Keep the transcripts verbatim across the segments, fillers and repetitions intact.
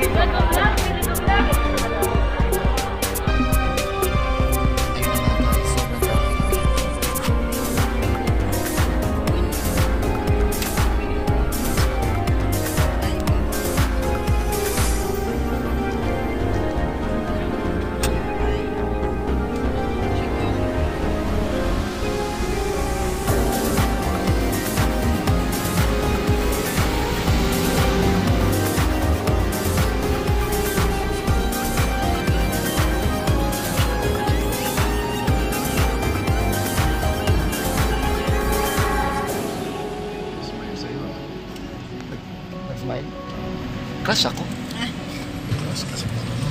Crush ako. Crush kasi.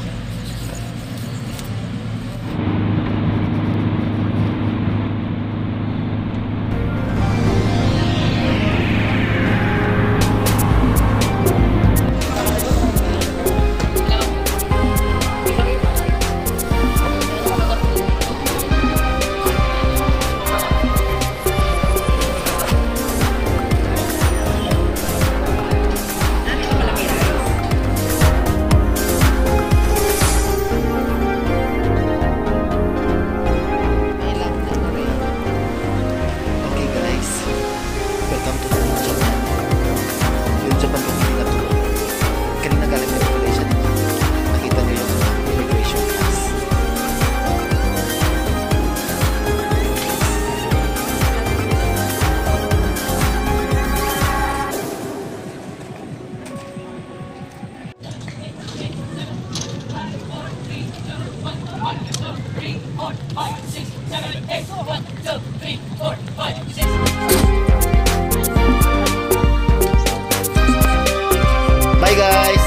Bye guys!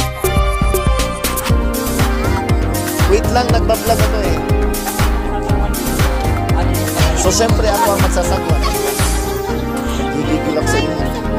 Wait lang, nagbablog ako eh. So syempre ako ang magsasagwa. Gigigil ako sa inyo.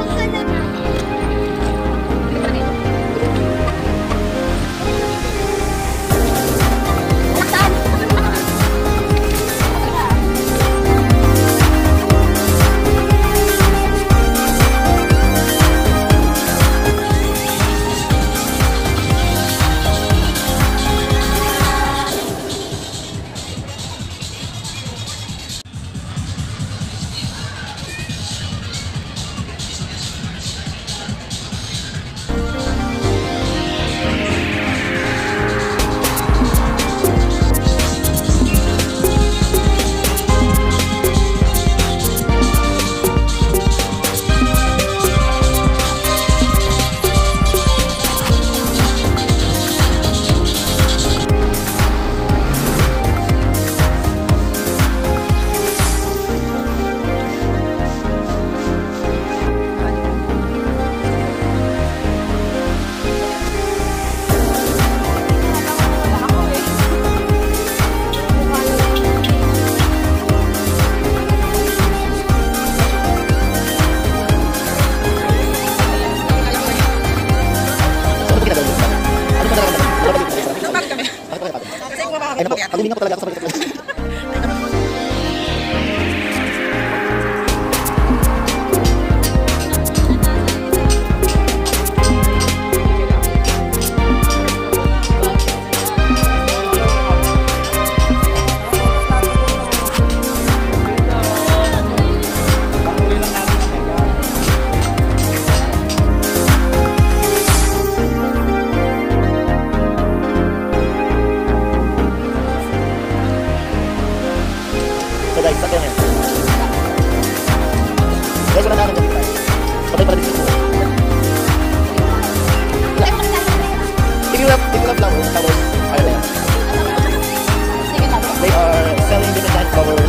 Ay naku, pag-uminga ko talaga ako sa pagkakataon. Guys, sakyan yan. Guys, wala na naman dito. Patay pala dito. If you have, if you have flowers, flowers are there. They are selling different kind of flowers.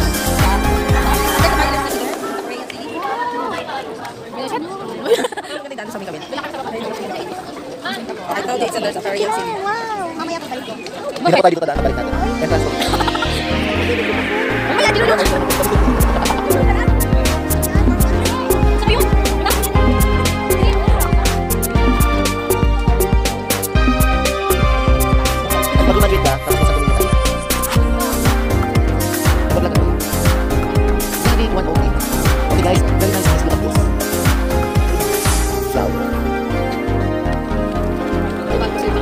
I told you, there's a very young city. Hindi na po tayo dito tadaan, balik natin. Entrance po. Mamaya, dito na. Pag Madrid ka, tapos sa Pilipinas. Pag lang ako. Lagi one okay. Okay guys, very nice. Let's look at this. Flower.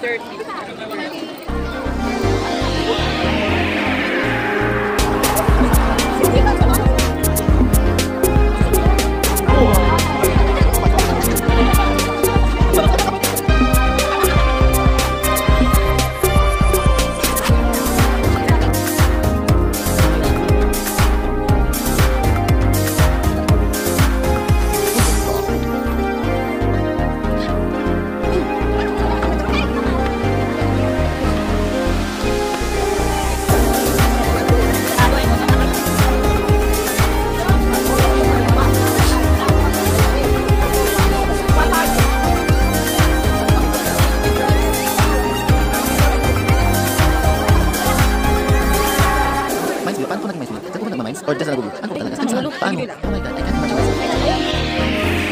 Or just nagulo? Ano ba talaga? Saan? Paano? Oh my God, I can't imagine.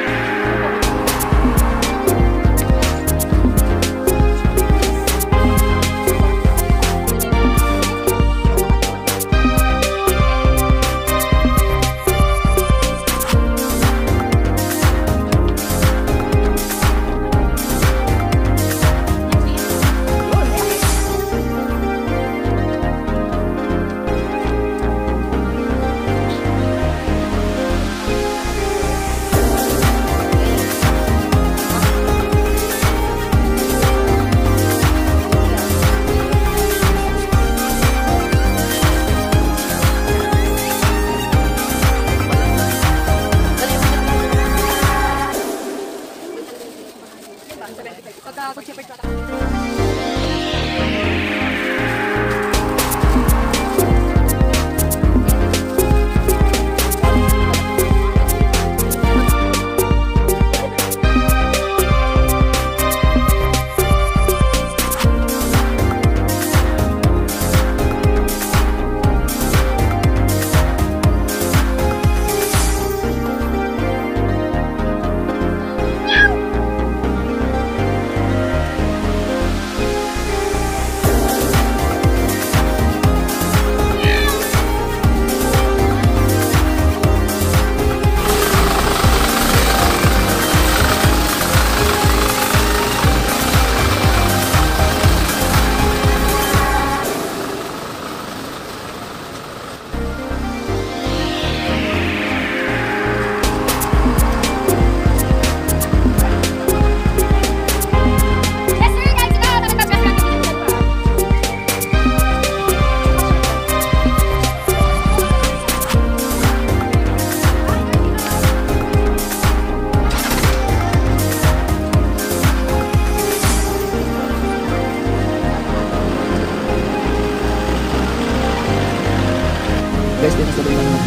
Guys, din sa tuloy naman.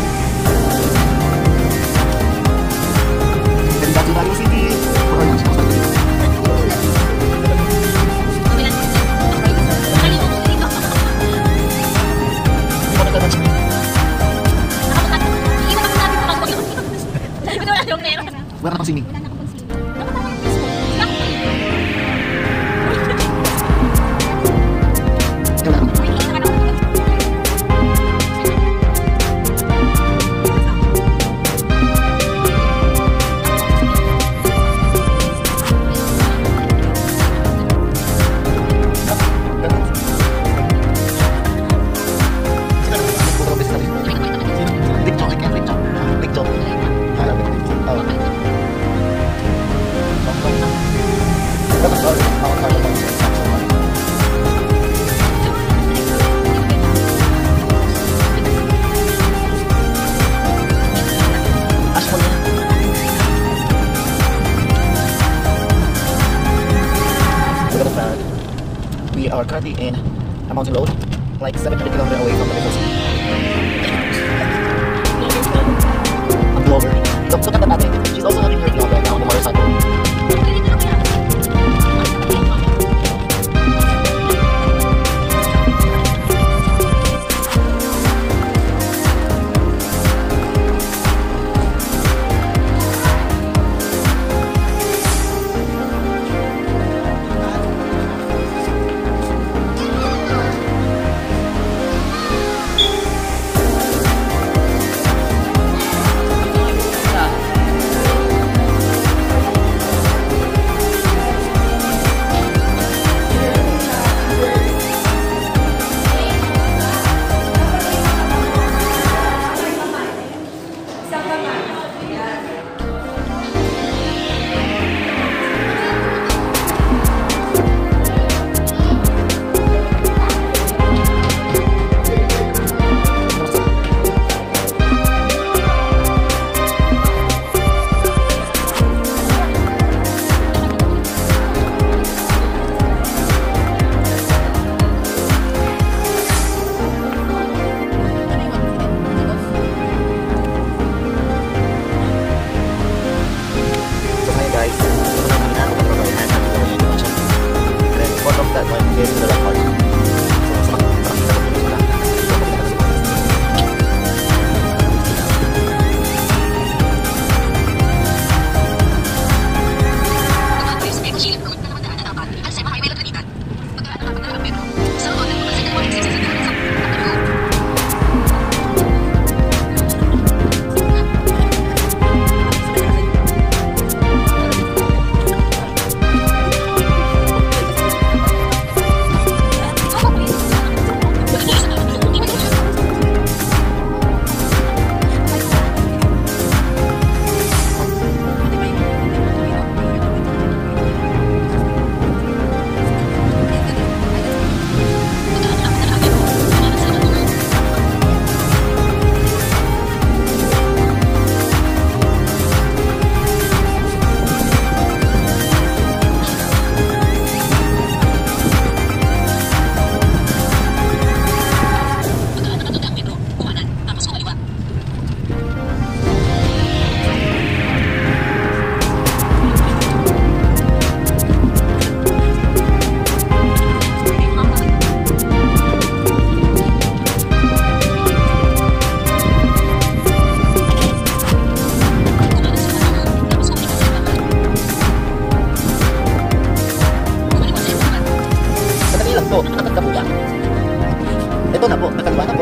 And back to Baguio City. For our lunch. Wala ka pang swimming. We are currently in a mountain road, like seven hundred kilometers away from the coast. I'm Glover. Look, look at that ate. She's also having her vlog right now on the motorcycle. part of that one, very the last part. So, sa makikita ko po sila. Dito ko pinakasipan. Sandali lang po, nakatabo ba? Ito na po, nakaliwa na po.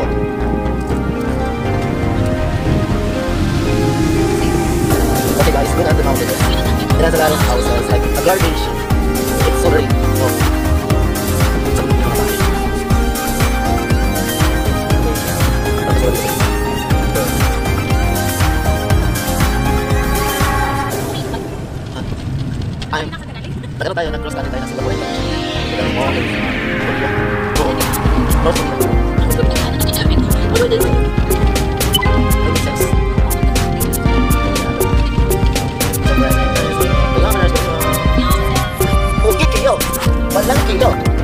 Okay guys, we're at the mountain. It has a lot of houses, like a garbage. It's already, no. Sa mga mga bahay. Tapos wala din. I'm, tagal tayo, nag-cross country tayo ng Singapore. Tagal mo, okay. Oo. Cross country. Ano din? Make sense. Okay, kilo. Walang kilo.